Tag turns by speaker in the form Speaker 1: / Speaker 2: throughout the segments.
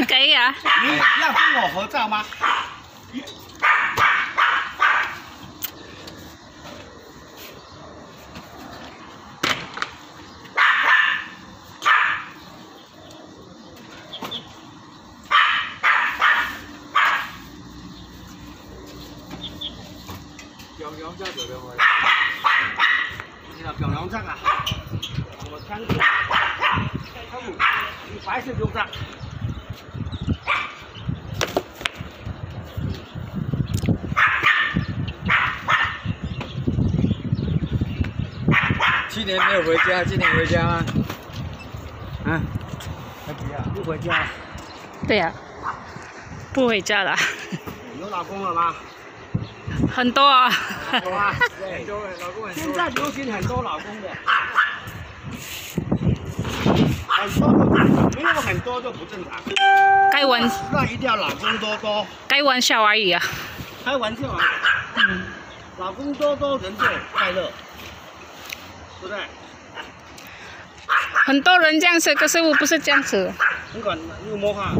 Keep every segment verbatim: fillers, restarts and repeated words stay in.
Speaker 1: 可以啊。
Speaker 2: 你要跟我合照吗？
Speaker 3: 强强在做咩？
Speaker 2: 你那漂亮trang啊！我看过，他们你白色标章。
Speaker 3: 去年没有回家，今年回家吗？
Speaker 2: 啊？不回家。
Speaker 1: 对呀、啊，不回家了。
Speaker 2: 有老公了吗？
Speaker 1: 很多啊。
Speaker 2: 有啊。
Speaker 3: 很多老公很多。
Speaker 2: 现在流行很多老公的。很多都没有很多就不正常。
Speaker 1: 开玩
Speaker 2: 那一定要老公多多。
Speaker 1: 开玩笑而已啊。
Speaker 2: 开玩笑啊。嗯。老公多多，人就快乐，对不对？
Speaker 1: 很多人这样子，可是我不是这样子。
Speaker 2: 你管你摸哈？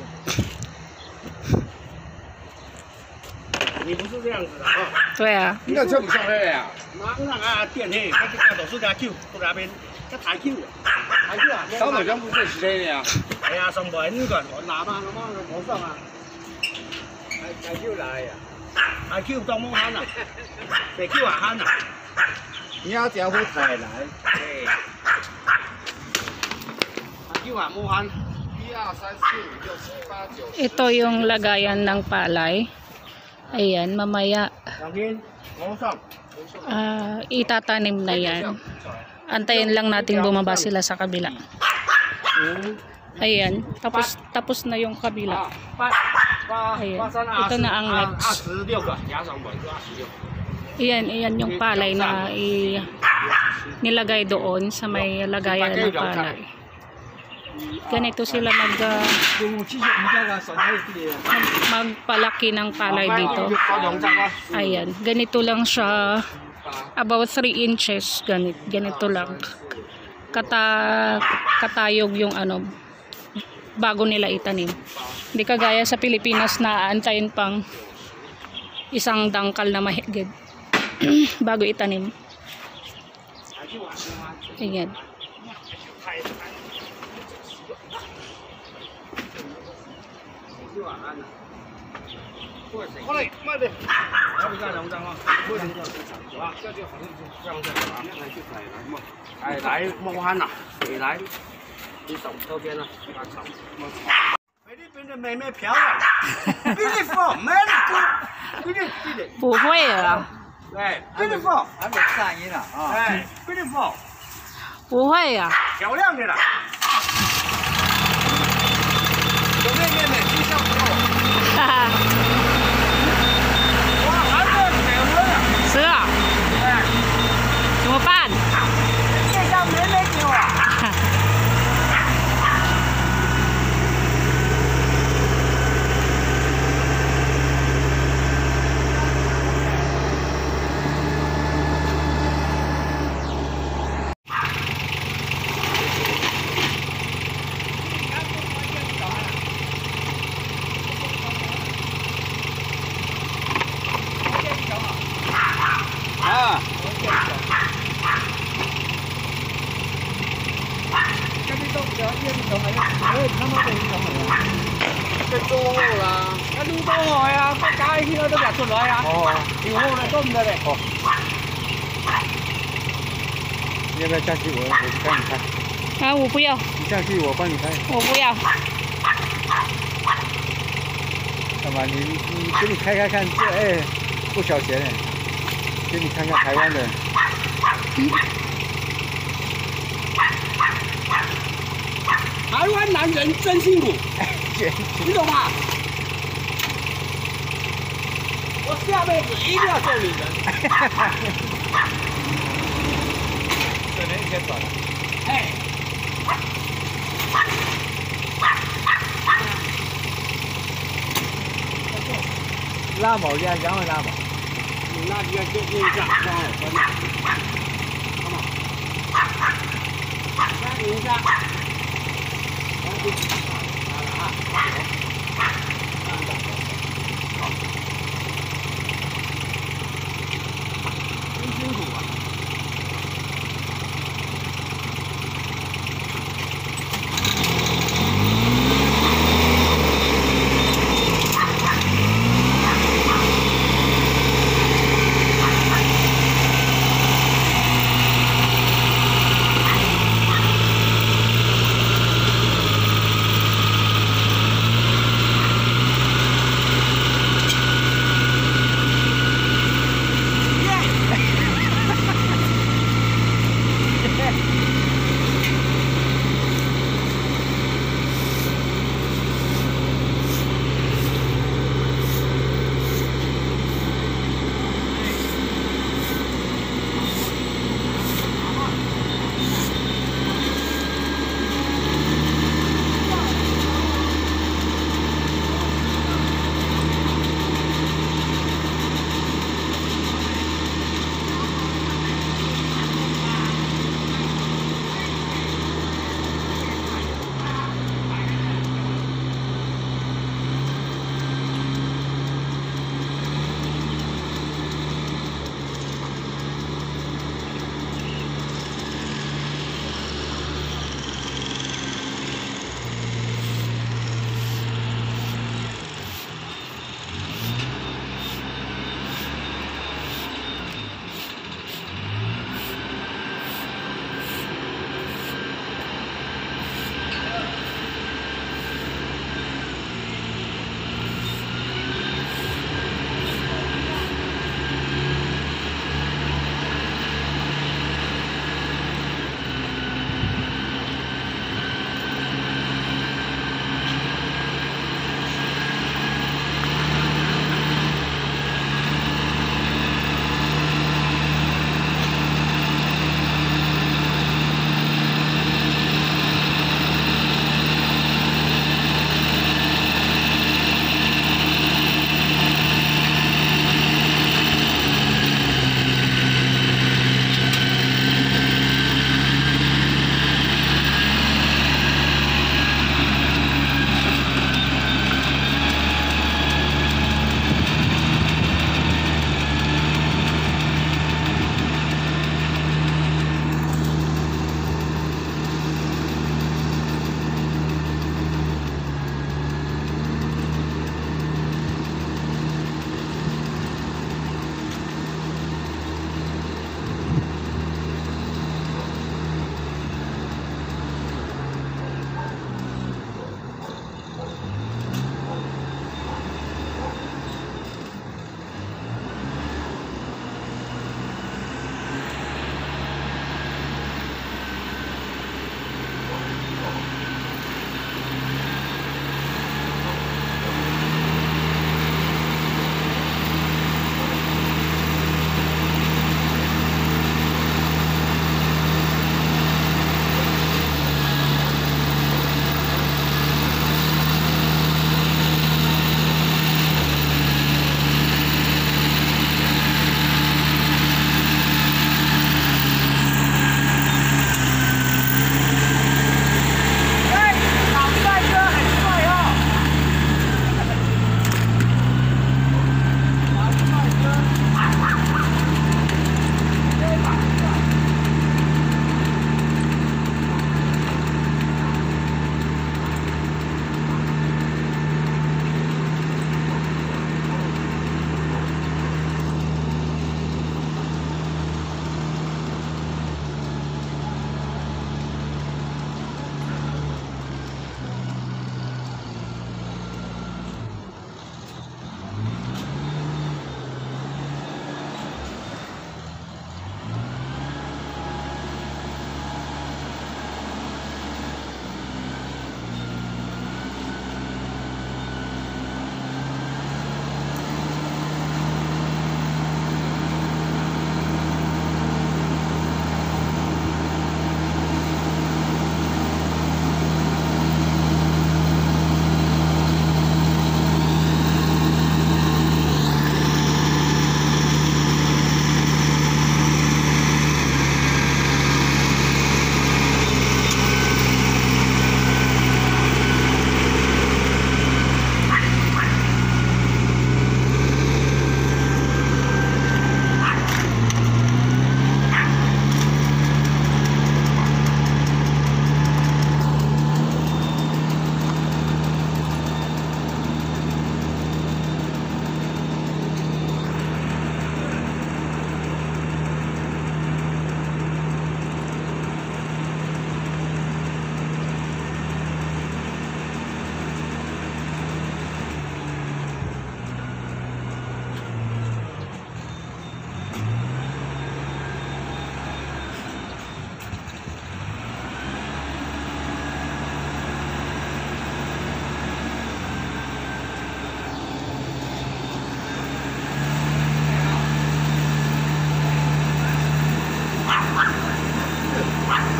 Speaker 2: 你不是这样子的啊？
Speaker 1: 对啊。
Speaker 3: 你那车唔上去啊？
Speaker 2: 哪哪啊电嘿，他这个都是加球，不那边，他抬球，抬球啊！
Speaker 3: 手头上不是是的呀？
Speaker 2: 哎呀，上台你管我拿嘛，我我上啊，
Speaker 3: 抬抬球来呀？
Speaker 2: 抬球当摸憨啊，抬球啊憨啊，
Speaker 3: 你要只好抬来。
Speaker 2: 哎，抬球啊摸憨。
Speaker 3: 一二三四五六七八九。
Speaker 1: Ito yung lagayan ng palay. Ayan, mamaya uh, itatanim na yan. Antayin lang natin bumaba sila sa kabila. Ayan, tapos tapos na yung kabila. Ayan, ito na ang next. Ayan, ayan yung palay na i nilagay doon sa may lagayan ng palay. Ganito sila mag, uh, mag magpalaki ng palay dito. Ayan, ganito lang siya, about three inches, ganit, ganito lang kata katayog yung ano bago nila itanim. Hindi kagaya sa Pilipinas na aantayin pang isang dangkal na mahigit bago itanim. Ayan.
Speaker 2: 过来，慢点。要不干两张啊？不行，啊，这就好像是这样子啊。来就来来摸，哎来摸憨呐，你来，你手这边呢，把手摸。菲律宾的妹妹漂亮 ，beautiful, very good， 对对对对。
Speaker 1: 不会啊。
Speaker 2: 对 ，beautiful，
Speaker 3: 还没上音呢啊。
Speaker 2: 哎 ，beautiful，
Speaker 1: 不会啊。
Speaker 2: 漂亮的啦。有妹妹妹，就像我。哈哈。是啊，怎么办？介绍妹妹给我。
Speaker 3: 啊。这做好啦，
Speaker 2: 啊，愈多好呀，我加起来都夹出来啊。
Speaker 3: 哦，
Speaker 2: 有好嘞，都唔得嘞。
Speaker 3: 哦。你要不要下去？我我去帮你开。
Speaker 1: 啊，我不要。
Speaker 3: 你下去，我帮你开。
Speaker 1: 我不要。
Speaker 3: 干嘛？你你给你开开看，这哎不小钱哎，给你看看台湾的。
Speaker 1: 嗯。
Speaker 2: 台湾男人真辛苦，你懂吗？我下辈子一定要做女人。
Speaker 3: 这边先转了。
Speaker 2: 哎。
Speaker 3: 拉毛呀，然后拉毛。
Speaker 2: 你那几个就用一下，刚好分了。好吗？加你一下。好，好了啊。 真辛苦啊！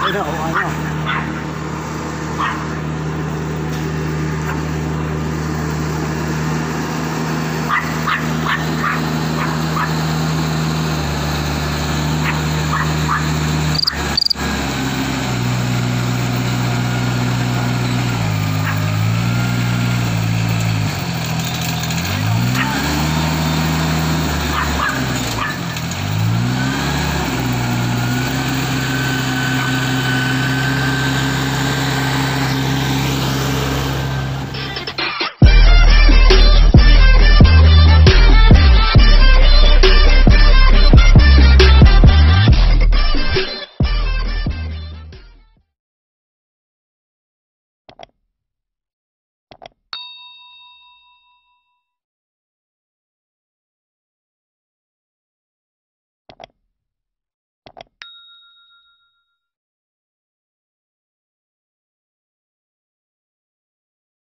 Speaker 3: 很好玩哦。